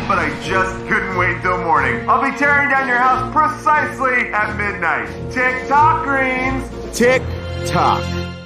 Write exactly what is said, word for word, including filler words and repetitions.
but I just couldn't wait till morning. I'll be tearing down your house precisely at midnight. Tick tock, Greens. Tick tock.